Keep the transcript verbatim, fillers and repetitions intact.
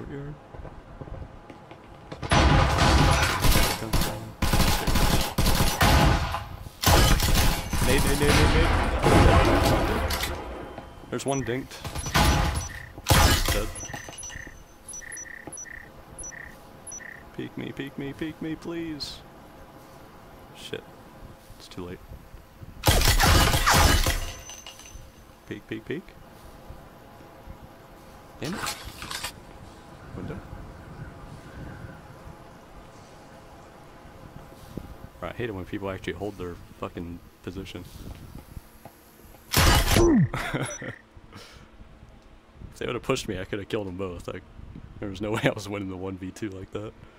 courtyard. Nade, nade, nade, nade, nade. There's one dinked. Dead. Peek me, peek me, peek me, please. Shit. It's too late. Peek, peek, peek. In. Window. Right, I hate it when people actually hold their fucking position. If they would have pushed me, I could have killed them both. Like, there was no way I was winning the one v two like that.